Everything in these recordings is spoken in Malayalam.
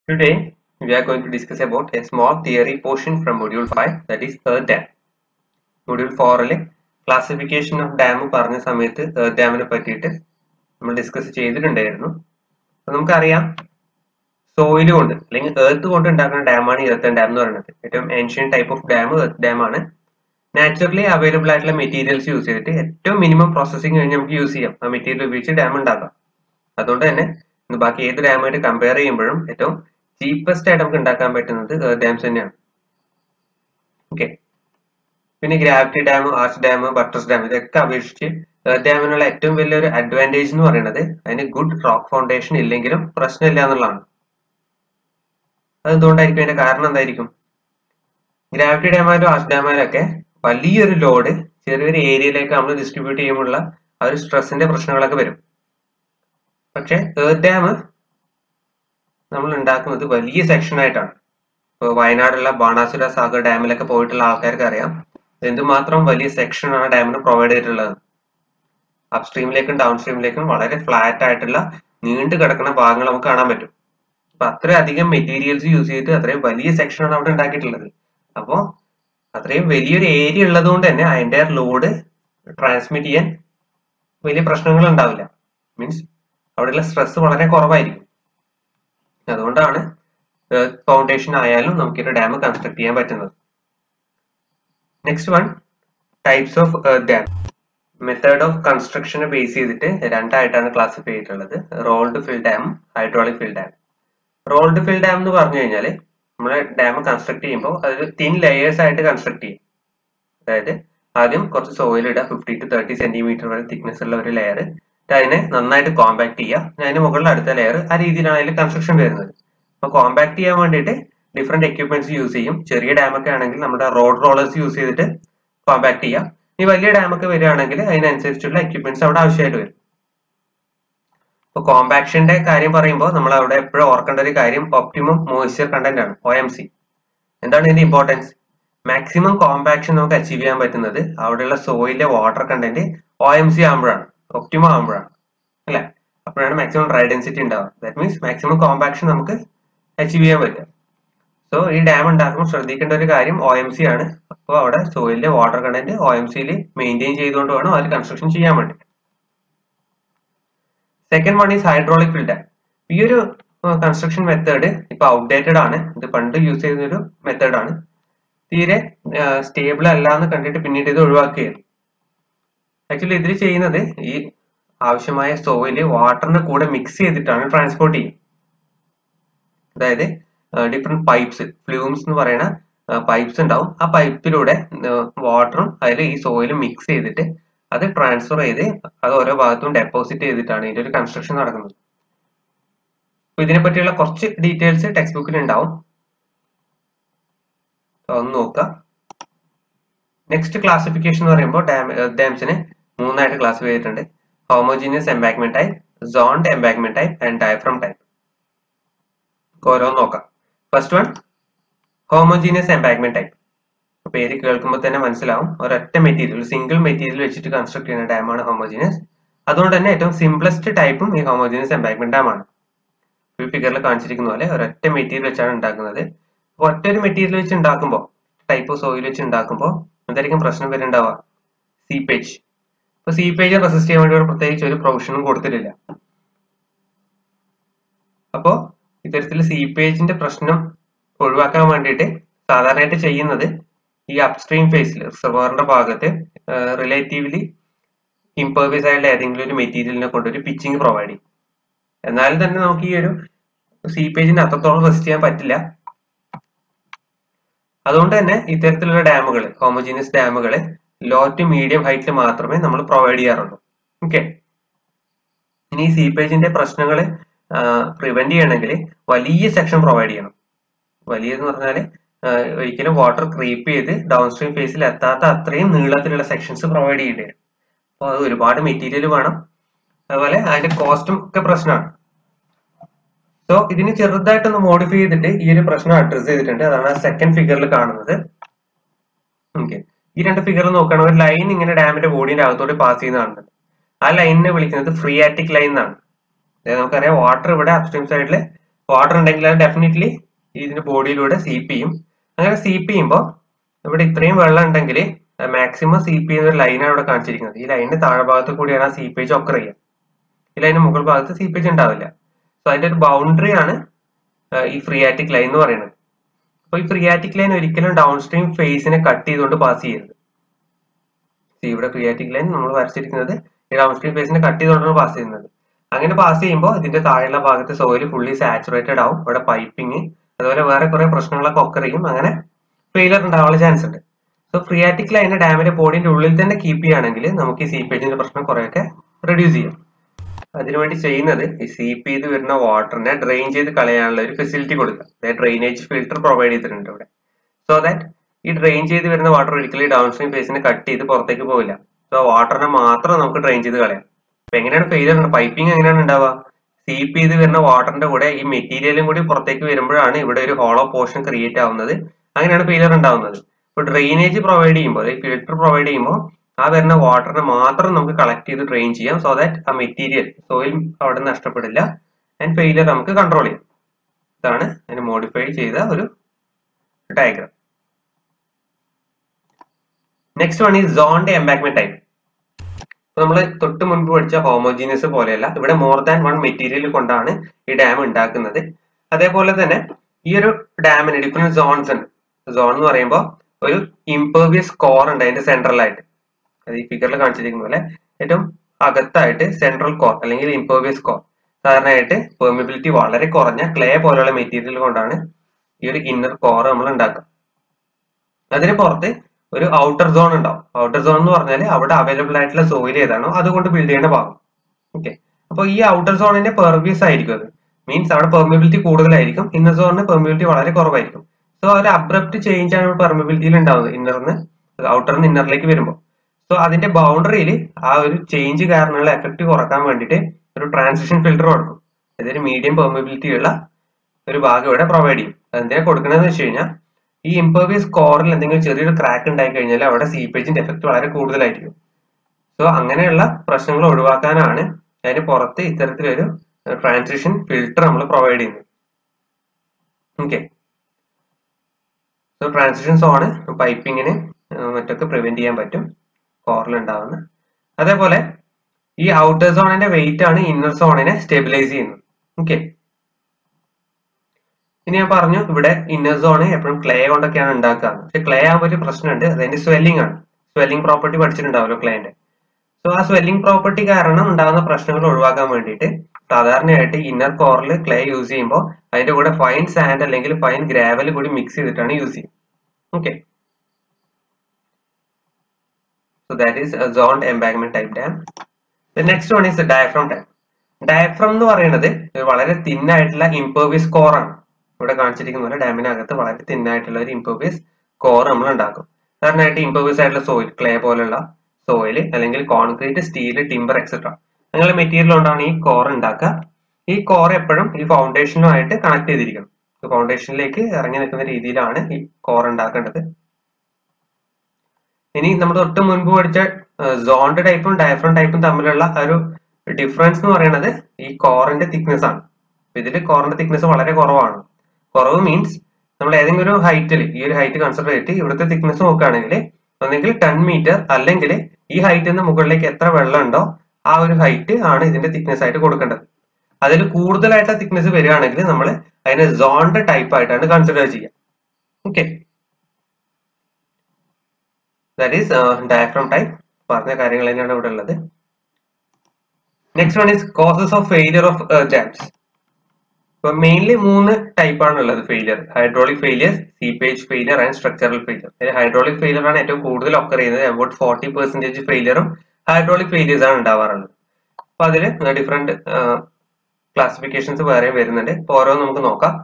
Today, we are going to discuss about a small theory portion from Module 5, that is Earth Dam. Module 4 classification of dam പറഞ്ഞ സമയത്ത് Earth Dam പറ്റിയിട്ട് നമ്മൾ ഡിസ്കസ് ചെയ്തിട്ടുണ്ടായിരുന്നു. അപ്പോൾ നമുക്കറിയാം സോയിൽ കൊണ്ട് അല്ലെങ്കിൽ എർത്ത് കൊണ്ട് ഉണ്ടാക്കുന്ന ഡാമാണ് എർത്ത് ഡാം എന്ന് പറയുന്നത്. ഏറ്റവും ancient type of dam earth dam ആണ്. നാച്ചുറലി അവൈലബിൾ ആയിട്ടുള്ള മെറ്റീരിയൽസ് യൂസ് ചെയ്തിട്ട് ഏറ്റവും മിനിമം പ്രോസസ്സിംഗ് കഴിഞ്ഞ് നമുക്ക് യൂസ് ചെയ്യാം. ആ മെറ്റീരിയൽ ഉപയോഗിച്ച് ഡാം ഉണ്ടാക്കാം. അതുകൊണ്ട് തന്നെ ബാക്കി ഏത് ഡാമായിട്ട് കമ്പയർ ചെയ്യുമ്പോഴും ഏറ്റവും ചീപ്പസ്റ്റ് ആയിട്ട് നമുക്ക് ഉണ്ടാക്കാൻ പറ്റുന്നത് ഡാംസ് തന്നെയാണ്. ഓക്കെ, പിന്നെ gravity dam, arch dam, buttress dam ഇതൊക്കെ അപേക്ഷിച്ച് ഡാമിനുള്ള ഏറ്റവും വലിയൊരു അഡ്വാൻറ്റേജ് എന്ന് പറയുന്നത് അതിന് ഗുഡ് റോക്ക് ഫൗണ്ടേഷൻ ഇല്ലെങ്കിലും പ്രശ്നമില്ല എന്നുള്ളതാണ്. അതെന്തുകൊണ്ടായിരിക്കും? അതിന്റെ കാരണം എന്തായിരിക്കും? ഗ്രാവിറ്റി ഡാമായാലും ആർച്ച് ഡാമായാലും ഒക്കെ വലിയൊരു ലോഡ് ചെറിയൊരു ഏരിയയിലേക്ക് നമ്മൾ ഡിസ്ട്രിബ്യൂട്ട് ചെയ്യുമ്പോഴുള്ള ആ ഒരു സ്ട്രെസ്സിന്റെ പ്രശ്നങ്ങളൊക്കെ വരും. പക്ഷെ എർത്ത് ഡാം നമ്മൾ ഉണ്ടാക്കുന്നത് വലിയ സെക്ഷൻ ആയിട്ടാണ്. ഇപ്പോൾ വയനാടുള്ള ബാണാസുര സാഗർ ഡാമിലൊക്കെ പോയിട്ടുള്ള ആൾക്കാർക്ക് അറിയാം എന്തുമാത്രം വലിയ സെക്ഷനാണ് ഡാമിന് പ്രൊവൈഡ് ചെയ്തിട്ടുള്ളത്. അപ്സ്ട്രീമിലേക്കും ഡൗൺ സ്ട്രീമിലേക്കും വളരെ ഫ്ലാറ്റ് ആയിട്ടുള്ള നീണ്ടു കിടക്കുന്ന ഭാഗങ്ങൾ നമുക്ക് കാണാൻ പറ്റും. അപ്പൊ അത്രയധികം മെറ്റീരിയൽസ് യൂസ് ചെയ്തിട്ട് അത്രയും വലിയ സെക്ഷനാണ് അവിടെ ഉണ്ടാക്കിയിട്ടുള്ളത്. അപ്പോൾ അത്രയും വലിയൊരു ഏരിയ ഉള്ളത് കൊണ്ട് തന്നെ അതിന്റെ ലോഡ് ട്രാൻസ്മിറ്റ് ചെയ്യാൻ വലിയ പ്രശ്നങ്ങൾ ഉണ്ടാവില്ല. മീൻസ് അവിടെയുള്ള സ്ട്രെസ് വളരെ കുറവായിരിക്കും. അതുകൊണ്ടാണ് ഫൗണ്ടേഷൻ ആയാലും നമുക്ക് ഒരു ഡാം കൺസ്ട്രക്ട് ചെയ്യാൻ പറ്റുന്നത്. Next one, types of dam. Method of കൺസ്ട്രക്ഷനെ ബേസ് ചെയ്തിട്ട് രണ്ടായിട്ടാണ് ക്ലാസിഫൈ ചെയ്തിട്ടുള്ളത്, rolled fill dam, hydraulic fill dam. Rolled fill dam എന്ന് പറഞ്ഞു കഴിഞ്ഞാൽ നമ്മൾ ഡാം കൺസ്ട്രക്ട് ചെയ്യുമ്പോൾ അതൊരു തിൻ ലെയേഴ്സ് ആയിട്ട് കൺസ്ട്രക്ട് ചെയ്യും. അതായത് ആദ്യം കുറച്ച് സോയിൽ ഇടുക, 50 to 30 സെന്റിമീറ്റർ വരെ തിക്നെസ് ഉള്ള ഒരു ലെയർ, അതിനെ നന്നായിട്ട് കോമ്പാക്ട് ചെയ്യുക, അതിന് മുകളിൽ അടുത്ത ലെയർ, ആ രീതിയിലാണ് അതിൽ കൺസ്ട്രക്ഷൻ വരുന്നത്. അപ്പൊ കോമ്പാക്ട് ചെയ്യാൻ വേണ്ടിയിട്ട് ഡിഫറെന്റ് എക്യുപ്മെന്റ്സ് യൂസ് ചെയ്യും. ചെറിയ ഡാമൊക്കെ ആണെങ്കിൽ നമ്മുടെ റോഡ് റോളേഴ്സ് യൂസ് ചെയ്തിട്ട് കോമ്പാക്ട് ചെയ്യാം. ഈ വലിയ ഡാമൊക്കെ വരികയാണെങ്കിൽ അതിനനുസരിച്ചുള്ള എക്യുപ്മെന്റ്സ് അവിടെ ആവശ്യമായിട്ട് വരും. ഇപ്പൊ കോമ്പാക്ഷന്റെ കാര്യം പറയുമ്പോൾ നമ്മൾ അവിടെ എപ്പോഴും ഓർക്കേണ്ട ഒരു കാര്യം ഒപ്റ്റിമം മോയ്സ്ചർ കണ്ടന്റ് ആണ്, OMC. എന്താണ് ഇതിന്റെ ഇമ്പോർട്ടൻസ്? മാക്സിമം കോമ്പാക്ഷൻ നമുക്ക് അച്ചീവ് ചെയ്യാൻ പറ്റുന്നത് അവിടെയുള്ള സോയിലിലെ വാട്ടർ കണ്ടന്റ് OMC ആകുമ്പോഴാണ്, ഒപ്റ്റിമം ആകുമ്പോഴാണ്, അല്ലെ? അപ്പോഴാണ് മാക്സിമം ഡ്രൈ ഡെൻസിറ്റി ഉണ്ടാവുക. ദാറ്റ് മീൻസ് മാക്സിമം കോമ്പാക്ഷൻ നമുക്ക് അച്ചീവ് ചെയ്യാൻ പറ്റും. സോ ഈ ഡാം ഉണ്ടാക്കുമ്പോൾ ശ്രദ്ധിക്കേണ്ട ഒരു കാര്യം OMC ആണ്. അപ്പോൾ അവിടെ സോയിലിലെ വാട്ടർ കണ്ടന്റ് OMCയിൽ മെയിൻറ്റെയിൻ ചെയ്തുകൊണ്ട് വേണം അതിൽ കൺസ്ട്രക്ഷൻ ചെയ്യാൻ വേണ്ടി. Second one is hydraulic fill dam. ഈ ഒരു കൺസ്ട്രക്ഷൻ മെത്തേഡ് ഇപ്പൊ ഔട്ട്ഡേറ്റഡ് ആണ്. ഇത് പണ്ട് യൂസ് ചെയ്യുന്ന ഒരു മെത്തേഡ് ആണ്. തീരെ സ്റ്റേബിൾ അല്ല എന്ന് കണ്ടിട്ട് പിന്നീട് ഇത് ഒഴിവാക്കുകയാണ്. ആക്ച്വലി ഇതിൽ ചെയ്യുന്നത് ഈ ആവശ്യമായ സോയില് വാട്ടറിന്റെ കൂടെ മിക്സ് ചെയ്തിട്ടാണ് ട്രാൻസ്പോർട്ട് ചെയ്യുക. അതായത് ഡിഫറെന്റ് പൈപ്സ്, ഫ്ലൂംസ് എന്ന് പറയുന്ന പൈപ്സ് ഉണ്ടാവും. ആ പൈപ്പിലൂടെ വാട്ടറും അതിൽ ഈ സോയിലും മിക്സ് ചെയ്തിട്ട് അത് ട്രാൻസ്ഫർ ചെയ്ത് അത് ഓരോ ഭാഗത്തും ഡെപ്പോസിറ്റ് ചെയ്തിട്ടാണ് ഇതിന്റെ ഒരു കൺസ്ട്രക്ഷൻ നടക്കുന്നത്. അപ്പൊ ഇതിനെ പറ്റിയുള്ള കുറച്ച് ഡീറ്റെയിൽസ് ടെക്സ്റ്റ് ബുക്കിൽ ഉണ്ടാവും, ഒന്ന് നോക്കുക. നെക്സ്റ്റ് ക്ലാസിഫിക്കേഷൻ എന്ന് പറയുമ്പോൾ ഡാംസിനെ മൂന്നായിട്ട് ക്ലാസിഫൈ ചെയ്തിട്ടുണ്ട്: homogeneous embankment type, zoned embankment type and diaphragm type. ഓരോന്ന് നോക്കാം. First one, homogeneous embankment type. പേര് കേൾക്കുമ്പോൾ തന്നെ മനസ്സിലാവും, ഒരൊറ്റ മെറ്റീരിയൽ, സിംഗിൾ മെറ്റീരിയൽ വെച്ചിട്ട് കൺസ്ട്രക്ട് ചെയ്യുന്ന ഡാമാണ് ഹോമോജീനിയസ്. അതുകൊണ്ട് തന്നെ ഏറ്റവും സിംപ്ലസ്റ്റ് ടൈപ്പും ഈ ഹോമോജീനിയസ് എംബാങ്ക്മെന്റ് ഡാം ആണ്. ഈ ഫിഗറിൽ കാണിച്ചിരിക്കുന്ന പോലെ ഒരൊറ്റ മെറ്റീരിയൽ വെച്ചാണ് ഉണ്ടാക്കുന്നത്. ഒറ്റൊരു മെറ്റീരിയൽ വെച്ച് ഉണ്ടാക്കുമ്പോൾ, ടൈപ്പ് ഓഫ് സോയിൽ വെച്ച് ഉണ്ടാക്കുമ്പോൾ എന്തായിരിക്കും പ്രശ്നം വരുന്നുണ്ടാവുക? സീപ്പേജ്. ഇപ്പൊ സീപ്പേജ് റെസിസ്റ്റ് ചെയ്യാൻ വേണ്ടി പ്രത്യേകിച്ച് ഒരു പ്രൊവിഷനും കൊടുത്തിട്ടില്ല. അപ്പോ ഇത്തരത്തിൽ സീപ്പേജിന്റെ പ്രശ്നം ഒഴിവാക്കാൻ വേണ്ടിയിട്ട് സാധാരണയായിട്ട് ചെയ്യുന്നത് ഈ അപ്സ്ട്രീം ഫേസിൽ റിസർവോയറിന്റെ ഭാഗത്ത് റിലേറ്റീവ്ലി ഇംപെർവിയസ് ആയിട്ടുള്ള ഏതെങ്കിലും ഒരു മെറ്റീരിയലിനെ കൊണ്ട് ഒരു പിച്ചിങ് പ്രൊവൈഡ് ചെയ്യും. എന്നാലും തന്നെ നമുക്ക് ഈ ഒരു സീപ്പേജിന് അത്രത്തോളം റെസിസ്റ്റ് ചെയ്യാൻ പറ്റില്ല. അതുകൊണ്ട് തന്നെ ഇത്തരത്തിലുള്ള ഡാമുകൾ, ഹോമോജീനിയസ് ഡാമുകൾ ലോ ടു മീഡിയം ഹൈറ്റിൽ മാത്രമേ നമ്മൾ പ്രൊവൈഡ് ചെയ്യാറുള്ളൂ. ഓക്കെ, ഇനി ഈ സീപ്പേജിന്റെ പ്രശ്നങ്ങൾ പ്രിവെന്റ് ചെയ്യണമെങ്കിൽ വലിയ സെക്ഷൻ പ്രൊവൈഡ് ചെയ്യണം. വലിയെന്ന് പറഞ്ഞാൽ ഒരിക്കലും വാട്ടർ ക്രീപ്പ് ചെയ്ത് ഡൗൺ സ്ട്രീം ഫേസിൽ എത്താത്ത അത്രയും നീളത്തിലുള്ള സെക്ഷൻസ് പ്രൊവൈഡ് ചെയ്യേണ്ടി വരും. അപ്പോൾ അത് ഒരുപാട് മെറ്റീരിയൽ വേണം, അതുപോലെ അതിന്റെ കോസ്റ്റും ഒക്കെ പ്രശ്നമാണ്. സോ ഇതിന് ചെറുതായിട്ടൊന്ന് മോഡിഫൈ ചെയ്തിട്ട് ഈ ഒരു പ്രശ്നം അഡ്രസ് ചെയ്തിട്ടുണ്ട്. അതാണ് സെക്കൻഡ് ഫിഗറിൽ കാണുന്നത്. ഓക്കെ, ഈ രണ്ട് ഫിഗറിൽ നോക്കുകയാണെങ്കിൽ ഒരു ലൈൻ ഇങ്ങനെ ഡാമിന്റെ ബോഡിന്റെ അകത്തോട്ട് പാസ് ചെയ്യുന്നതാണ്. ആ ലൈനിനെ വിളിക്കുന്നത് ഫ്രീയാറ്റിക് ലൈൻ എന്നാണ്. അതായത് നമുക്കറിയാം വാട്ടർ ഇവിടെ അപ്സ്ട്രീം സൈഡിൽ വാട്ടർ ഉണ്ടെങ്കിൽ അത് ഡെഫിനറ്റ്ലി ഇതിന്റെ ബോഡിയിലൂടെ സീപ്പ് ചെയ്യും. അങ്ങനെ സീപ്പ് ചെയ്യുമ്പോൾ ഇവിടെ ഇത്രയും വെള്ളം ഉണ്ടെങ്കിൽ മാക്സിമം സീപ്പ് ചെയ്യുന്ന ഒരു ലൈനാണ് ഇവിടെ കാണിച്ചിരിക്കുന്നത്. ഈ ലൈനിന്റെ താഴെ ഭാഗത്ത് കൂടിയാണ് ആ സീപ്പേജ് ഒക്കർ ചെയ്യുക. ഈ ലൈനിന്റെ മുകൾ ഭാഗത്ത് സീപ്പേജ് ഉണ്ടാവില്ല. സോ അതിന്റെ ഒരു ബൗണ്ടറി ആണ് ഈ ഫ്രിയാറ്റിക് ലൈൻ എന്ന് പറയുന്നത്. അപ്പൊ ഈ ഫ്രിയാറ്റിക് ലൈൻ ഒരിക്കലും ഡൗൺ സ്ട്രീം ഫേസിനെ കട്ട് ചെയ്തുകൊണ്ട് പാസ് ചെയ്യരുത്. ഇവിടെ ഫ്രിയാറ്റിക് ലൈൻ നമ്മൾ വരച്ചിരിക്കുന്നത് ഈ ഡൗൺ സ്ട്രീം ഫേസിനെ കട്ട് ചെയ്തുകൊണ്ടാണ് പാസ് ചെയ്യുന്നത്. അങ്ങനെ പാസ് ചെയ്യുമ്പോൾ ഇതിന്റെ താഴെയുള്ള ഭാഗത്ത് സോയിൽ ഫുള്ളി സാച്ചുറേറ്റഡ് ആവും. ഇവിടെ പൈപ്പിംഗ് അതുപോലെ വേറെ കുറെ പ്രശ്നങ്ങളൊക്കെ ഒക്കർ ചെയ്യും. അങ്ങനെ ഫെയിലർ ഉണ്ടാവാനുള്ള ചാൻസ് ഉണ്ട്. സോ ഫ്രിയാറ്റിക് ലൈനെ ഡാമിന്റെ ബോഡിന്റെ ഉള്ളിൽ തന്നെ കീപ്പ് ചെയ്യുകയാണെങ്കിൽ നമുക്ക് ഈ സീപ്പേജിന്റെ പ്രശ്നം കുറെയൊക്കെ റെഡ്യൂസ് ചെയ്യാം. അതിനുവേണ്ടി ചെയ്യുന്നത് ഈ സീപ്പ് ചെയ്ത് വരുന്ന വാട്ടറിനെ ഡ്രെയിൻ ചെയ്ത് കളയാനുള്ള ഒരു ഫെസിലിറ്റി കൊടുക്കുക. അതായത് ഡ്രെയിനേജ് ഫിൽറ്റർ പ്രൊവൈഡ് ചെയ്തിട്ടുണ്ട് ഇവിടെ. സോ ദാറ്റ് ഈ ഡ്രെയിൻ ചെയ്ത് വരുന്ന വാട്ടർ ഒരിക്കലും ഡൗൺ സ്ട്രീം ഫേസിനെ കട്ട് ചെയ്ത് പുറത്തേക്ക് പോകില്ല. സോ വാട്ടറിനെ മാത്രം നമുക്ക് ഡ്രെയിൻ ചെയ്ത് കളയാം. അപ്പൊ എങ്ങനെയാണ് ഫെയിലിയർ? പൈപ്പിംഗ് എങ്ങനെയാണ് ഉണ്ടാവുക? സീപ്പ് ചെയ്ത് വരുന്ന വാട്ടറിന്റെ കൂടെ ഈ മെറ്റീരിയലും കൂടി പുറത്തേക്ക് വരുമ്പോഴാണ് ഇവിടെ ഒരു ഹോളോ പോർഷൻ ക്രിയേറ്റ് ആവുന്നത്. അങ്ങനെയാണ് ഫെയിലിയർ ഉണ്ടാവുന്നത്. ഇപ്പൊ ഡ്രെയിനേജ് പ്രൊവൈഡ് ചെയ്യുമ്പോൾ ഫിൽറ്റർ പ്രൊവൈഡ് ചെയ്യുമ്പോൾ ആ വരുന്ന വാട്ടറിനെ മാത്രം നമുക്ക് കളക്ട് ചെയ്ത് ഡ്രെയിൻ ചെയ്യാം. സോ ദാറ്റ് ആ മെറ്റീരിയൽ സോയിൽ അവിടെ നഷ്ടപ്പെടില്ല ആൻഡ് ഫെയിലിയർ നമുക്ക് കൺട്രോൾ ചെയ്യാം. ഇതാണ് അതിന് മോഡിഫൈ ചെയ്ത ഒരു diagram. Next one is zoned embankment type. നമ്മൾ തൊട്ട് മുൻപ് പഠിച്ച ഹോമോജീനിയസ് പോലെയല്ല, ഇവിടെ മോർ ദാൻ വൺ മെറ്റീരിയൽ കൊണ്ടാണ് ഈ ഡാം ഉണ്ടാക്കുന്നത്. അതേപോലെ തന്നെ ഈ ഒരു ഡാമിന് ഡിഫറെന്റ് സോൺസ് ഉണ്ട്. സോൺ എന്ന് പറയുമ്പോൾ ഒരു ഇംപെർവിയസ് കോർ ഉണ്ട് അതിന്റെ സെൻട്രലായിട്ട്. അത് ഈ ഫിഗറിൽ കാണിച്ചിരിക്കുന്ന പോലെ ഏറ്റവും അകത്തായിട്ട് സെൻട്രൽ കോർ അല്ലെങ്കിൽ ഇംപെർവിയസ് കോർ. സാധാരണയായിട്ട് പെർമിബിലിറ്റി വളരെ കുറഞ്ഞ ക്ലേ പോലെയുള്ള മെറ്റീരിയൽ കൊണ്ടാണ് ഈ ഒരു ഇന്നർ കോർ നമ്മൾ ഉണ്ടാക്കുക. അതിന് പുറത്ത് ഒരു ഔട്ടർ സോൺ ഉണ്ടാവും. ഔട്ടർ സോൺ എന്ന് പറഞ്ഞാൽ അവിടെ അവൈലബിൾ ആയിട്ടുള്ള സോയിൽ ഏതാണോ അതുകൊണ്ട് ബിൽഡ് ചെയ്യുന്ന ഭാഗം. ഓക്കെ, അപ്പോൾ ഈ ഔട്ടർ സോണിന്റെ പെർവിയസ് ആയിരിക്കും. അത് മീൻസ് അവിടെ പെർമിബിലിറ്റി കൂടുതലായിരിക്കും, ഇന്നർ സോണിന് പെർമിബിലിറ്റി വളരെ കുറവായിരിക്കും. സോ ഒരു അബ്രപ്റ്റ് ചേഞ്ച് ആണ് പെർമിബിലിറ്റിയിൽ ഉണ്ടാവുന്നത് ഇന്നറിന് ഔട്ടറിന് ഇന്നറിലേക്ക് വരുമ്പോൾ. സോ അതിന്റെ ബൗണ്ടറിയിൽ ആ ഒരു ചേഞ്ച് കാരണമുള്ള എഫക്ട് കുറക്കാൻ വേണ്ടിയിട്ട് ഒരു ട്രാൻസിഷൻ ഫിൽറ്റർ കൊടുക്കും. അതൊരു മീഡിയം പെർമിബിലിറ്റി ഉള്ള ഒരു ഭാഗം ഇവിടെ പ്രൊവൈഡ് ചെയ്യും. അതെന്തിനാ കൊടുക്കണമെന്ന് വെച്ച് കഴിഞ്ഞാൽ ഈ ഇംപെർവിയസ് കോറിൽ എന്തെങ്കിലും ചെറിയൊരു ക്രാക്ക് ഉണ്ടായി കഴിഞ്ഞാൽ അവിടെ സീപ്പേജിന്റെ എഫക്ട് വളരെ കൂടുതലായിരിക്കും. സോ അങ്ങനെയുള്ള പ്രശ്നങ്ങൾ ഒഴിവാക്കാനാണ് അതിന് പുറത്ത് ഇത്തരത്തിലൊരു ട്രാൻസിഷൻ ഫിൽറ്റർ നമ്മൾ പ്രൊവൈഡ് ചെയ്യുന്നത്. ഓക്കെ, സോ ട്രാൻസിഷൻ സോണ് പൈപ്പിങ്ങിന് മറ്റൊക്കെ പ്രിവെന്റ് ചെയ്യാൻ പറ്റും കോറിൽ ഉണ്ടാവുന്ന. അതേപോലെ ഈ ഔട്ടർ സോണിന്റെ വെയിറ്റ് ആണ് ഇന്നർ സോണിനെ സ്റ്റെബിലൈസ് ചെയ്യുന്നത്. ഓക്കെ, ഇനി ഞാൻ പറഞ്ഞു ഇവിടെ ഇന്നർ സോണ് എപ്പോഴും ക്ലേ കൊണ്ടൊക്കെയാണ് ഉണ്ടാക്കുക. പക്ഷെ ക്ലേ ആകുമ്പോൾ ഒരു പ്രശ്നമുണ്ട്, അതിന്റെ സ്വെല്ലിംഗ് ആണ്. സ്വെല്ലിംഗ് പ്രോപ്പർട്ടി പഠിച്ചിട്ടുണ്ടാവല്ലോ ക്ലേന്റെ. സോ ആ സ്വെല്ലിംഗ് പ്രോപ്പർട്ടി കാരണം ഉണ്ടാകുന്ന പ്രശ്നങ്ങൾ ഒഴിവാക്കാൻ വേണ്ടിയിട്ട് സാധാരണയായിട്ട് ഇന്നർ കോറിൽ ക്ലേ യൂസ് ചെയ്യുമ്പോൾ അതിന്റെ കൂടെ ഫൈൻ സാൻഡ് അല്ലെങ്കിൽ ഫൈൻ ഗ്രാവൽ കൂടി മിക്സ് ചെയ്തിട്ടാണ് യൂസ് ചെയ്യുന്നത്. Okay, so that is zoned embankment type dam. The next one is diaphragm type. Diaphragm എന്ന് പറയുന്നത് വളരെ തിൻ ആയിട്ടുള്ള ഇംപെർവിയസ് കോർ ആണ്. ഇവിടെ കാണിച്ചിരിക്കുന്ന പോലെ ഡാമിനകത്ത് വളരെ തിന്നായിട്ടുള്ള ഒരു ഇംപെർവിയസ് കോർ നമ്മൾ ഉണ്ടാക്കും. സാധാരണയായിട്ട് ഇംപെർവിയസ് ആയിട്ടുള്ള സോയിൽ, ക്ലേ പോലുള്ള സോയിൽ അല്ലെങ്കിൽ കോൺക്രീറ്റ്, സ്റ്റീൽ, ടിമ്പർ എക്സെട്ര അങ്ങനെ മെറ്റീരിയൽ കൊണ്ടാണ് ഈ കോർ ഉണ്ടാക്കുക. ഈ കോർ എപ്പോഴും ഈ ഫൗണ്ടേഷനുമായിട്ട് കണക്ട് ചെയ്തിരിക്കണം. ഫൗണ്ടേഷനിലേക്ക് ഇറങ്ങി നിൽക്കുന്ന രീതിയിലാണ് ഈ കോർ ഉണ്ടാക്കേണ്ടത്. ഇനി നമ്മൾ തൊട്ട് മുൻപ് പഠിച്ച സോൺഡ് ടൈപ്പും ഡയഫ്രം ടൈപ്പും തമ്മിലുള്ള ഒരു ഡിഫറൻസ് എന്ന് പറയുന്നത് ഈ കോറിന്റെ തിക്നെസ് ആണ്. ഇതിൽ കോറിന്റെ തിക്നെസ് വളരെ കുറവാണ്. കുറവ് മീൻസ് നമ്മൾ ഏതെങ്കിലും ഒരു ഹൈറ്റിൽ ഈ ഒരു ഹൈറ്റ് കൺസിഡർ ചെയ്തിട്ട് ഇവിടുത്തെ തിക്നെസ് നോക്കുകയാണെങ്കിൽ ഒന്നെങ്കിൽ 10 മീറ്റർ അല്ലെങ്കിൽ ഈ ഹൈറ്റിൽ നിന്ന് മുകളിലേക്ക് എത്ര വെള്ളം ഉണ്ടോ ആ ഒരു ഹൈറ്റ് ആണ് ഇതിന്റെ തിക്നെസ് ആയിട്ട് കൊടുക്കേണ്ടത്. അതിൽ കൂടുതലായിട്ട് തിക്നെസ് വരികയാണെങ്കിൽ നമ്മൾ അതിനെ സോൺഡ് ടൈപ്പ് ആയിട്ടാണ് കൺസിഡർ ചെയ്യുക. Okay, that is diaphragm type. പറഞ്ഞ കാര്യങ്ങൾ തന്നെയാണ് ഇവിടെ ഉള്ളത്. Next one is causes of failure of dams. ഇപ്പൊ മെയിൻലി 3 ടൈപ്പാണ് ഉള്ളത് failure: hydraulic failure, seepage failure and structural failure. Hydraulic failure ആണ് ഏറ്റവും കൂടുതൽ ഒക്കർ ചെയ്യുന്നത്. അബൌട്ട് 40% ഫെയിലിയറും ഹൈഡ്രോളിക് ഫെയിലിയേഴ്സ് ആണ് ഉണ്ടാവാറുള്ളത്. അപ്പൊ അതിൽ ഡിഫറെന്റ് ക്ലാസിഫിക്കേഷൻസ് വേറെ വരുന്നുണ്ട്. ഇപ്പൊ ഓരോന്ന് നമുക്ക് നോക്കാം.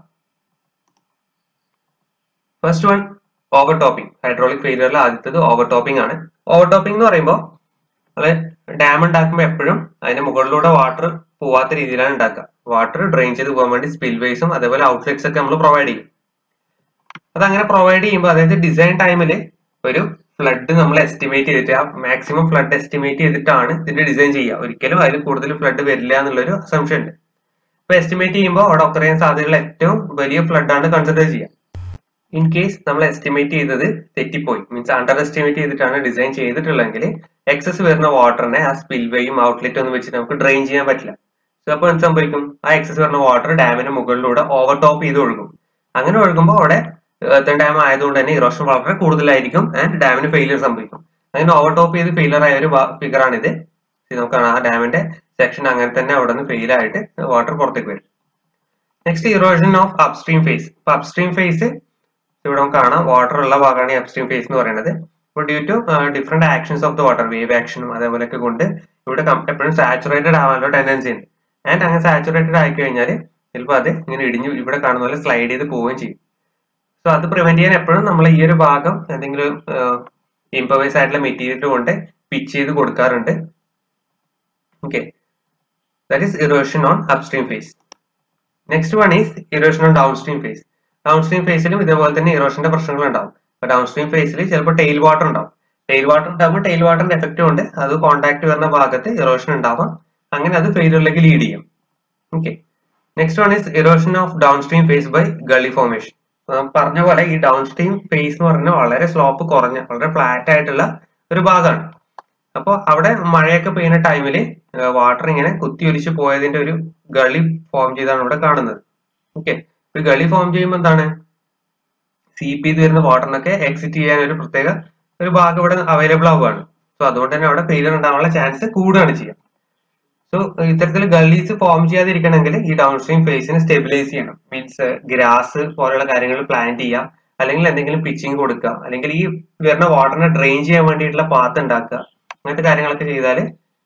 First one overtopping. Hydraulic ഫെയിലിയറിൽ ആദ്യത്തേത് ഓവർ ടോപ്പിംഗ് ആണ്. ഓവർ ടോപ്പിംഗ് എന്ന് പറയുമ്പോൾ ഡാം ഉണ്ടാക്കുമ്പോൾ എപ്പോഴും അതിന്റെ മുകളിലൂടെ വാട്ടർ പോവാത്ത രീതിയിലാണ് ഉണ്ടാക്കുക. വാട്ടർ ഡ്രെയിൻ ചെയ്ത് പോകാൻ വേണ്ടി സ്പിൽവേസും അതേപോലെ ഔട്ട്ലെറ്റ്സ് ഒക്കെ നമ്മൾ പ്രൊവൈഡ് ചെയ്യും. അതങ്ങനെ പ്രൊവൈഡ് ചെയ്യുമ്പോൾ അതായത് ഡിസൈൻ ടൈമിൽ ഒരു ഫ്ലഡ് നമ്മൾ എസ്റ്റിമേറ്റ് ചെയ്തിട്ട് ആ മാക്സിമം ഫ്ലഡ് എസ്റ്റിമേറ്റ് ചെയ്തിട്ടാണ് ഇതിന്റെ ഡിസൈൻ ചെയ്യുക. ഒരിക്കലും അതിൽ കൂടുതൽ ഫ്ലഡ് വരില്ല എന്നുള്ളൊരു അസംഷൻ ഉണ്ട്. ഇപ്പൊ എസ്റ്റിമേറ്റ് ചെയ്യുമ്പോൾ അവിടെ ഒക്കർ ചെയ്യാൻ സാധ്യതയുള്ള ഏറ്റവും വലിയ ഫ്ലഡ് ആണ് കൺസിഡർ ചെയ്യുക. ഇൻ കേസ് നമ്മൾ എസ്റ്റിമേറ്റ് ചെയ്തത് തെറ്റിപ്പോയി, മീൻസ് അണ്ടർ എസ്റ്റിമേറ്റ് ചെയ്തിട്ടാണ് ഡിസൈൻ ചെയ്തിട്ടുള്ളതെങ്കിൽ എക്സസ് വരുന്ന വാട്ടറിനെ ആ സ്പിൽവേയും ഔട്ട്ലെറ്റ് ഒന്നും വെച്ചിട്ട് നമുക്ക് ഡ്രെയിൻ ചെയ്യാൻ പറ്റില്ല. സോ അപ്പോൾ എന്ത് സംഭവിക്കും, ആ എക്സസ് വരുന്ന വാട്ടർ ഡാമിന് മുകളിലൂടെ ഓവർ ടോപ്പ് ചെയ്ത് ഒഴുകും. അങ്ങനെ ഒഴുകുമ്പോൾ അവിടെ എർത്തൻ ഡാം ആയതുകൊണ്ട് തന്നെ ഇറോഷൻ വളരെ കൂടുതലായിരിക്കും ആൻഡ് ഡാമിന് ഫെയിലിയർ സംഭവിക്കും. അങ്ങനെ ഓവർ ടോപ്പ് ചെയ്ത് ഫെയിലിയർ ആയ ഒരു ഫിഗർ ആണിത്. നമുക്ക് ആ ഡാമിന്റെ സെക്ഷൻ അങ്ങനെ തന്നെ അവിടെ നിന്ന് ഫെയിൽ ആയിട്ട് വാട്ടർ പുറത്തേക്ക് വരും. Next erosion of upstream face. ഇപ്പൊ അപ്സ്ട്രീം ഫേസ് ഇവിടെ നമുക്ക് കാണാം, വാട്ടർ ഉള്ള ഭാഗമാണ് ഈ അപ്സ്ട്രീം ഫേസ് എന്ന് പറയുന്നത്. അപ്പോൾ due to different actions of the water, wave ആക്ഷനും അതേപോലെയൊക്കെ കൊണ്ട് ഇവിടെ എപ്പോഴും സാച്ചുറേറ്റഡ് ആവാനുള്ള ടെൻഡൻസി ഉണ്ട്. ആൻഡ് അങ്ങനെ സാച്ചുറേറ്റഡ് ആയി കഴിഞ്ഞാൽ ചിലപ്പോൾ അത് ഇങ്ങനെ ഇടിഞ്ഞു ഇവിടെ കാണുന്ന പോലെ സ്ലൈഡ് ചെയ്ത് പോവുകയും ചെയ്യും. സോ അത് പ്രിവെന്റ് ചെയ്യാൻ എപ്പോഴും നമ്മൾ ഈ ഒരു ഭാഗം എന്തെങ്കിലും ഇംപ്രവൈസ് ആയിട്ടുള്ള മെറ്റീരിയൽ കൊണ്ട് പിച്ച് ചെയ്ത് കൊടുക്കാറുണ്ട്. Okay, that is erosion on upstream face. Next one is erosion on downstream face. Downstream ഫേസിലും ഇതേപോലെ തന്നെ ഇറോഷന്റെ പ്രശ്നങ്ങൾ ഉണ്ടാവും. അപ്പൊ ഡൗൺ സ്ട്രീം ഫേസിൽ ചിലപ്പോൾ ടെയിൽ വാട്ടർ ഉണ്ടാവും. ടെയിൽ വാട്ടർ ഉണ്ടാകുമ്പോൾ ടെയിൽ വാട്ടറിന്റെ എഫക്റ്റ് കൊണ്ട് അത് കോൺടാക്ട് വരുന്ന ഭാഗത്ത് ഇറോഷൻ ഉണ്ടാവാം. അങ്ങനെ അത് ഫെയിലിയറിലേക്ക് ലീഡ് ചെയ്യും. Okay, next one is erosion of downstream face by gully formation. പറഞ്ഞ പോലെ ഈ ഡൗൺ സ്ട്രീം ഫേസ് എന്ന് പറഞ്ഞാൽ വളരെ സ്ലോപ്പ് കുറഞ്ഞ വളരെ ഫ്ലാറ്റ് ആയിട്ടുള്ള ഒരു ഭാഗമാണ്. അപ്പോൾ അവിടെ മഴയൊക്കെ പെയ്യുന്ന ടൈമിൽ വാട്ടർ ഇങ്ങനെ കുത്തിയൊലിച്ച് പോയതിന്റെ ഒരു ഗളി ഫോം ചെയ്താണ് ഇവിടെ കാണുന്നത്. ഓക്കെ, ഈ ഗളി ഫോം ചെയ്യുമ്പോൾ എന്താണ്, സീപ്പ് ചെയ്ത് വരുന്ന വാട്ടറിനൊക്കെ എക്സിറ്റ് ചെയ്യാൻ ഒരു പ്രത്യേക ഒരു ഭാഗം ഇവിടെ അവൈലബിൾ ആവുകയാണ്. സോ അതുകൊണ്ട് തന്നെ അവിടെ ഫെയിലിയർ ഉണ്ടാവാനുള്ള ചാൻസ് കൂടുകയാണ് ചെയ്യുക. സോ ഇത്തരത്തിൽ ഗള്ളീസ് ഫോം ചെയ്യാതിരിക്കണമെങ്കിൽ ഈ ഡൗൺ സ്ട്രീം ഫേസിനെ സ്റ്റെബിലൈസ് ചെയ്യണം. മീൻസ് ഗ്രാസ് പോലുള്ള കാര്യങ്ങൾ പ്ലാന്റ് ചെയ്യുക, അല്ലെങ്കിൽ എന്തെങ്കിലും പിച്ചിങ് കൊടുക്കുക, അല്ലെങ്കിൽ ഈ വരുന്ന വാട്ടറിനെ ഡ്രെയിൻ ചെയ്യാൻ വേണ്ടിയിട്ടുള്ള പാത്ത് ഉണ്ടാക്കുക. അങ്ങനത്തെ കാര്യങ്ങളൊക്കെ ചെയ്താൽ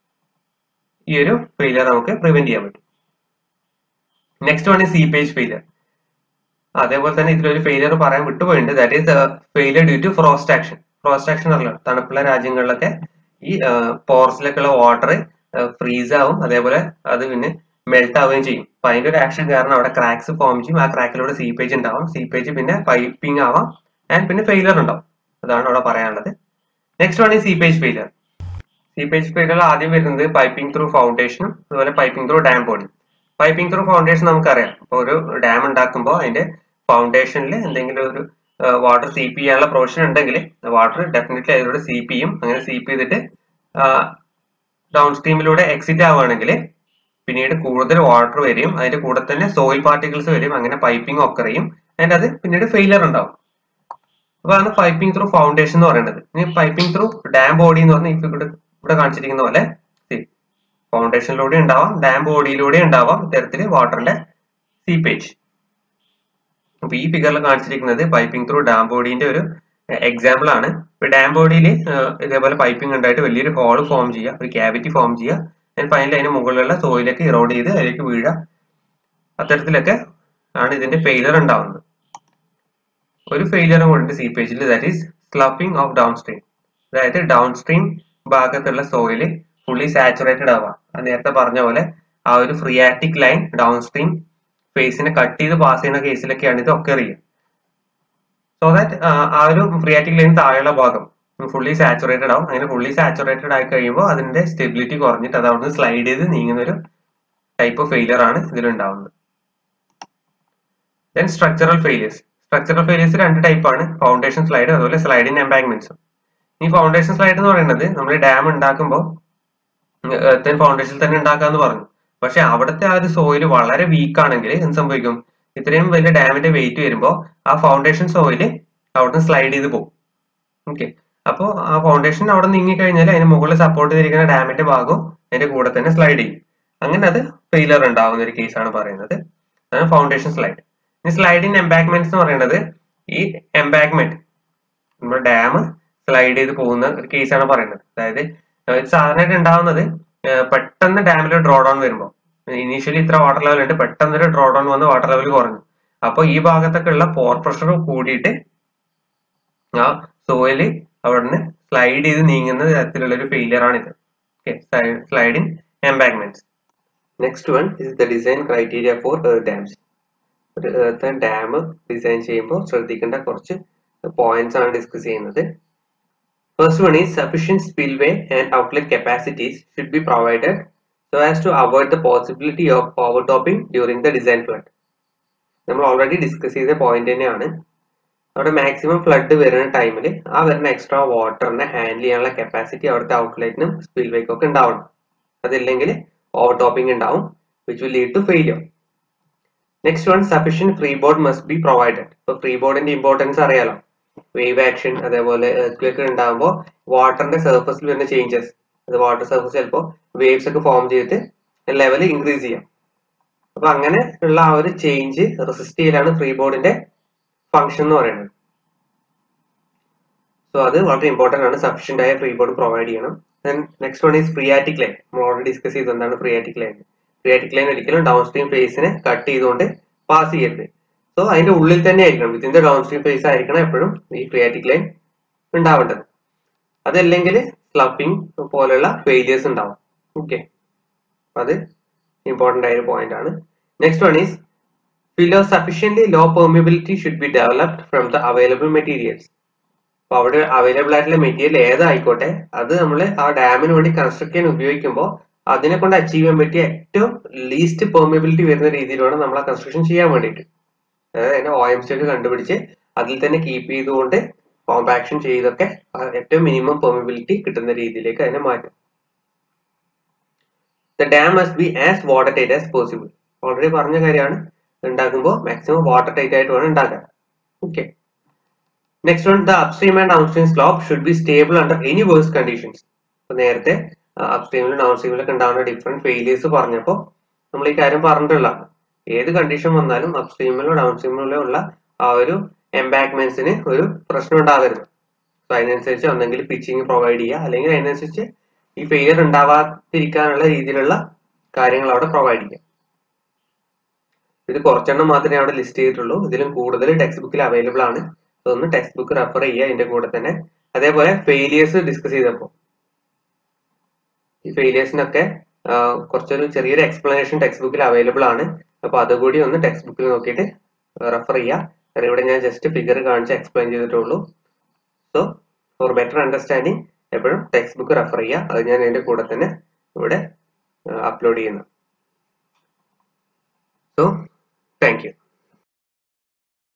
ഈ ഒരു ഫെയിലിയർ നമുക്ക് പ്രിവെന്റ് ചെയ്യാൻ പറ്റും. നെക്സ്റ്റ് വൺ ഈ സീപ്പേജ് ഫെയിലിയർ. അതേപോലെ തന്നെ ഇതിലൊരു ഫെയിലിയർ പറയാൻ വിട്ടുപോയിട്ടുണ്ട്, that is failure due to frost action. Frost action അറിയാം, തണുപ്പുള്ള രാജ്യങ്ങളിലൊക്കെ ഈ പോർസിലൊക്കെയുള്ള വാട്ടർ ഫ്രീസ് ആവും, അതേപോലെ അത് പിന്നെ മെൽറ്റ് ആവുകയും ചെയ്യും. അപ്പൊ അതിന്റെ ഒരു ആക്ഷൻ കാരണം അവിടെ ക്രാക്സ് ഫോം ചെയ്യും. ആ ക്രാക്കിലൂടെ സീപ്പേജ് ഉണ്ടാവും. സീപ്പേജ് പിന്നെ പൈപ്പിംഗ് ആവാം ആൻഡ് പിന്നെ ഫെയിലിയർ ഉണ്ടാവും. അതാണ് അവിടെ പറയാനുള്ളത്. നെക്സ്റ്റ് വൺ ഈ സീപ്പേജ് ഫെയിലിയർ. സീപ്പേജ് ഫെയിലിയർ ആദ്യം വരുന്നത് പൈപ്പിംഗ് ത്രൂ ഫൗണ്ടേഷനും അതുപോലെ piping through dam body. Piping through foundation നമുക്കറിയാം, ഇപ്പോൾ ഒരു ഡാം ഉണ്ടാക്കുമ്പോൾ അതിന്റെ ഫൗണ്ടേഷനിൽ എന്തെങ്കിലും ഒരു വാട്ടർ സീപ്പ് ചെയ്യാനുള്ള പ്രൊവിഷൻ ഉണ്ടെങ്കിൽ വാട്ടർ ഡെഫിനറ്റ്ലി അതിലൂടെ സീപ്പ് ചെയ്യും. അങ്ങനെ സീപ്പ് ചെയ്തിട്ട് ഡൗൺ സ്ട്രീമിലൂടെ എക്സിറ്റ് ആവുകയാണെങ്കിൽ പിന്നീട് കൂടുതൽ വാട്ടർ വരും, അതിന്റെ കൂടെ തന്നെ സോയിൽ പാർട്ടിക്കിൾസ് വരും. അങ്ങനെ പൈപ്പിംഗ് ഒക്കെ ചെയ്യും ആൻഡ് അത് പിന്നീട് ഫെയിലിയർ ഉണ്ടാവും. അപ്പൊ അതാണ് പൈപ്പിംഗ് ത്രൂ ഫൗണ്ടേഷൻ എന്ന് പറയുന്നത്. ഇനി പൈപ്പിംഗ് ത്രൂ ഡാം ബോഡി എന്ന് പറഞ്ഞാൽ ഇവിടെ കാണിച്ചിരിക്കുന്ന പോലെ ഫൗണ്ടേഷനിലൂടെ ഉണ്ടാവാം, ഡാം ബോഡിയിലൂടെ ഉണ്ടാവാം ഇത്തരത്തിൽ വാട്ടറിന്റെ സീപ്പേജ്. അപ്പൊ ഈ ഫിഗറിൽ കാണിച്ചിരിക്കുന്നത് പൈപ്പിംഗ് ത്രൂ ഡാം ബോഡിന്റെ ഒരു എക്സാമ്പിൾ ആണ്. ഇപ്പൊ ഡാം ബോഡിയിൽ ഇതേപോലെ പൈപ്പിംഗ് ഉണ്ടായിട്ട് വലിയൊരു ഹോൾ ഫോം ചെയ്യുക, ഒരു ക്യാവിറ്റി ഫോം ചെയ്യുക, ആൻഡ് ഫൈനലി അതിന് മുകളിലുള്ള സോയിലൊക്കെ ഇറോഡ് ചെയ്ത് അതിലേക്ക് വീഴുക. അത്തരത്തിലൊക്കെ ആണ് ഇതിന്റെ ഫെയിലിയർ ഉണ്ടാവുന്നത്. ഒരു ഫെയിലിയറും കൊണ്ട് സീപ്പേജിൽ, that is sloughing of downstream. അതായത് ഡൗൺ സ്ട്രീം ഭാഗത്തുള്ള സോയില് ഫുള്ളി സാച്ചുറേറ്റഡ് ആവുക. നേരത്തെ പറഞ്ഞ പോലെ ആ ഒരു ഫ്രിയാറ്റിക് ലൈൻ ഡൗൺ സ്ട്രീം ഫേസിനെ കട്ട് ചെയ്ത് പാസ് ചെയ്യുന്ന കേസിലൊക്കെയാണ് ഇത് ഒക്കെ അറിയുക. സോ ദാറ്റ് ആ ഒരു ഫ്രിയാറ്റിക് ലൈൻ താഴെയുള്ള ഭാഗം ഫുള്ളി സാച്ചുറേറ്റഡ് ആവും. അങ്ങനെ ഫുള്ളി സാച്ചുറേറ്റഡ് ആയി കഴിയുമ്പോൾ അതിന്റെ സ്റ്റെബിലിറ്റി കുറഞ്ഞിട്ട് അത് അവിടുന്ന് സ്ലൈഡ് ചെയ്ത് നീങ്ങുന്ന ഒരു ടൈപ്പ് ഓഫ് ഫെയിലിയർ ആണ് ഇതിലുണ്ടാവുന്നത്. Then structural failures. Structural failures രണ്ട് ടൈപ്പാണ്, ഫൗണ്ടേഷൻ സ്ലൈഡ് അതുപോലെ സ്ലൈഡിങ് എംബാങ്ക്മെന്റ്സും. ഈ ഫൗണ്ടേഷൻ സ്ലൈഡ് എന്ന് പറയുന്നത് നമ്മൾ ഡാം ഉണ്ടാക്കുമ്പോൾ ഫൗണ്ടേഷൻ തന്നെ ഉണ്ടാക്കാന്ന് പറഞ്ഞു. പക്ഷെ അവിടുത്തെ ആ ഒരു സോയിൽ വളരെ വീക്ക് ആണെങ്കിൽ എന്ത് സംഭവിക്കും, ഇത്രയും വലിയ ഡാമിന്റെ വെയിറ്റ് വരുമ്പോൾ ആ ഫൗണ്ടേഷൻ സോയില് അവിടുന്ന് സ്ലൈഡ് ചെയ്ത് പോകും. ഓക്കെ, അപ്പോൾ ആ ഫൗണ്ടേഷൻ അവിടെ നീങ്ങി കഴിഞ്ഞാൽ അതിന് മുകളിൽ സപ്പോർട്ട് ചെയ്തിരിക്കുന്ന ഡാമിന്റെ ഭാഗവും അതിന്റെ കൂടെ തന്നെ സ്ലൈഡ് ചെയ്യും. അങ്ങനെ അത് ഫെയിലിയർ ഉണ്ടാവുന്ന ഒരു കേസാണ് പറയുന്നത്. അതാണ് ഫൗണ്ടേഷൻ സ്ലൈഡ്. ഇനി സ്ലൈഡിങ് എംബാങ്ക്മെന്റ്സ് എന്ന് പറയുന്നത് ഈ എംബാങ്ക്മെന്റ് നമ്മുടെ ഡാം സ്ലൈഡ് ചെയ്ത് പോകുന്ന ഒരു കേസാണ് പറയുന്നത്. അതായത് സാധാരണയായിട്ട് ഉണ്ടാവുന്നത് പെട്ടെന്ന് ഡാമിൽ ഡ്രോ ഡൗൺ വരുമ്പോൾ, ഇനീഷ്യലി ഇത്ര വാട്ടർ ലെവൽ ഉണ്ട്, പെട്ടെന്ന് ഒരു ഡ്രോ ഡൗൺ വന്ന് വാട്ടർ ലെവൽ കുറഞ്ഞു. അപ്പോൾ ഈ ഭാഗത്തൊക്കെ ഉള്ള പോർ പ്രഷർ കൂടിയിട്ട് ആ സോയില് അവിടുന്ന് സ്ലൈഡ് ചെയ്ത് നീങ്ങുന്ന തരത്തിലുള്ള ഒരു ഫെയിലിയർ ആണ് ഇത്. Sliding embankments. Next one is the design criteria for dams. ഒരു ഡാം ഡിസൈൻ ചെയ്യുമ്പോൾ ശ്രദ്ധിക്കേണ്ട കുറച്ച് പോയിന്റ്സ് ആണ് ഡിസ്കസ് ചെയ്യുന്നത്. First one is sufficient spillway and outlet capacities should be provided so as to avoid the possibility of overtopping during the design flood. നമ്മൾ ഓൾറെഡി ഡിസ്കസ് ചെയ്ത പോയിന്റ് തന്നെയാണ്. അവിടെ മാക്സിമം ഫ്ലഡ് വരുന്ന ടൈമിൽ ആ വരുന്ന എക്സ്ട്രാ വാട്ടറിനെ ഹാൻഡിൽ ചെയ്യാനുള്ള കപ്പാസിറ്റി അവിടുത്തെ ഔട്ട്ലെറ്റിനും സ്പിൽവേക്കും ഒക്കെ ഉണ്ടാവണം. അതില്ലെങ്കിൽ ഓവർ ടോപ്പിംഗ് ഉണ്ടാവും, which will lead to failure. Next one, sufficient freeboard must be provided. ഇപ്പൊ ഫ്രീ ബോർഡിന്റെ ഇമ്പോർട്ടൻസ് അറിയാലോ. വേവ് ആക്ഷൻ അതേപോലെ എർത്ത് ഉണ്ടാകുമ്പോൾ വാട്ടറിന്റെ സർഫസിൽ വരുന്ന ചേഞ്ചസ്, അത് വാട്ടർ സർഫസ് ചിലപ്പോൾ വേവ്സ് ഒക്കെ ഫോം ചെയ്തിട്ട് ലെവൽ ഇൻക്രീസ് ചെയ്യാം. അപ്പൊ അങ്ങനെ ഉള്ള ആ ഒരു ചേഞ്ച് റെസിസ്റ്റ് ചെയ്യലാണ് ഫ്രീ ബോർഡിന്റെ ഫംഗ്ഷൻ എന്ന് പറയുന്നത്. സോ അത് വളരെ ഇമ്പോർട്ടന്റ് ആണ്, സഫിഷ്യന്റ് ആയ ഫ്രീ ബോർഡ് പ്രൊവൈഡ് ചെയ്യണം. Next one is phreatic line. നമ്മൾ ഓൾറെഡി ഡിസ്കസ് ചെയ്ത് എന്താണ് ഫ്രിയാറ്റിക് ലൈൻ. ഫ്രിയാറ്റിക് ലൈൻ ഒരിക്കലും ഡൗൺ സ്ട്രീം ഫേസിനെ കട്ട് ചെയ്തുകൊണ്ട് പാസ് ചെയ്യരുത്. സോ അതിന്റെ ഉള്ളിൽ തന്നെ ആയിരിക്കണം, within the downstream face ആയിരിക്കണം എപ്പോഴും ഈ ഫ്രിയാറ്റിക് ലൈൻ ഉണ്ടാവേണ്ടത്. അതല്ലെങ്കിൽ സ്ലപ്പിംഗ് പോലെയുള്ള ഫെയിലിയേഴ്സ് ഉണ്ടാവും. ഓക്കെ, അത് ഇമ്പോർട്ടന്റ് ആയ ഒരു പോയിന്റ് ആണ്. Next one is sufficiently low permeability should be developed from the available materials. അപ്പൊ അവിടെ അവൈലബിൾ ആയിട്ടുള്ള മെറ്റീരിയൽ ഏതായിക്കോട്ടെ അത് നമ്മൾ ആ ഡാമിന് വേണ്ടി കൺസ്ട്രക്ട് ചെയ്യാൻ ഉപയോഗിക്കുമ്പോൾ അതിനെ കൊണ്ട് അച്ചീവ് ചെയ്യാൻ പറ്റിയ ഏറ്റവും ലീസ്റ്റ് പെർമിയബിലിറ്റി വരുന്ന രീതിയിലാണ് നമ്മൾ ആ കൺസ്ട്രക്ഷൻ ചെയ്യാൻ വേണ്ടിയിട്ട്. അതായത് അതിന്റെ OMC ഒക്കെ കണ്ടുപിടിച്ച് അതിൽ തന്നെ കീപ്പ് ചെയ്തുകൊണ്ട് കോമ്പാക്ഷൻ ചെയ്തൊക്കെ ഏറ്റവും മിനിമം പെർമിയബിലിറ്റി കിട്ടുന്ന രീതിയിലേക്ക് അതിനെ മാറ്റും. The dam must be as watertight as possible. Already പറഞ്ഞ കാര്യമാണ്, ഉണ്ടാക്കുമ്പോൾ മാക്സിമം വാട്ടർ ടൈറ്റ് ആയിട്ട് വേണം ഉണ്ടാക്കാൻ. Okay, next one, the upstream and downstream slope should be stable under any worse conditions. അപ്പൊ നേരത്തെ അപ്സ്ട്രീമിലും ഡൗൺസ്ട്രീമിലൊക്കെ ഉണ്ടാവുന്ന ഡിഫറെന്റ് ഫെയിലിയേഴ്സ് പറഞ്ഞപ്പോൾ നമ്മൾ ഈ കാര്യം പറഞ്ഞിട്ടുള്ളതാണ്. ഏത് കണ്ടീഷൻ വന്നാലും അപ്സ്ട്രീമിലോ ഡൗൺസ്ട്രീമിലോ ഉള്ള ആ ഒരു എംബാക്ക്മെന്റ്സിന് ഒരു പ്രശ്നം ഉണ്ടാകരുത്. സോ അതിനനുസരിച്ച് ഒന്നെങ്കിൽ പിച്ചിങ് പ്രൊവൈഡ് ചെയ്യുക, അല്ലെങ്കിൽ അതിനനുസരിച്ച് ഈ ഫെയിലിയർ ഉണ്ടാവാതിരിക്കാനുള്ള രീതിയിലുള്ള കാര്യങ്ങൾ അവിടെ പ്രൊവൈഡ് ചെയ്യുക. ഇത് കുറച്ചെണ്ണം മാത്രമേ അവിടെ ലിസ്റ്റ് ചെയ്തിട്ടുള്ളൂ. ഇതിലും കൂടുതൽ ടെക്സ്റ്റ് ബുക്കിൽ അവൈലബിൾ ആണ്. അതൊന്ന് ടെക്സ്റ്റ് ബുക്ക് റെഫർ ചെയ്യുക ഇതിന്റെ കൂടെ തന്നെ. അതേപോലെ ഫെയിലിയേഴ്സ് ഡിസ്കസ് ചെയ്തപ്പോൾ ഈ ഫെയിലിയേഴ്സിനൊക്കെ കുറച്ചൊരു ചെറിയൊരു എക്സ്പ്ലനേഷൻ ടെക്സ്റ്റ് ബുക്കിൽ അവൈലബിൾ ആണ്. അപ്പൊ അതുകൂടി ഒന്ന് ടെക്സ്റ്റ് ബുക്കിൽ നോക്കിയിട്ട് റെഫർ ചെയ്യുക. കാരണം ഇവിടെ ഞാൻ ജസ്റ്റ് ഫിഗർ കാണിച്ച് എക്സ്പ്ലെയിൻ ചെയ്തിട്ടുള്ളൂ. സോ ഫോർ ബെറ്റർ അണ്ടർസ്റ്റാൻഡിങ് എപ്പോഴും ടെക്സ്റ്റ് ബുക്ക് റെഫർ ചെയ്യുക. അത് ഞാൻ ഇതിന്റെ കൂടെ തന്നെ ഇവിടെ അപ്ലോഡ് ചെയ്യുന്നു. So, thank you.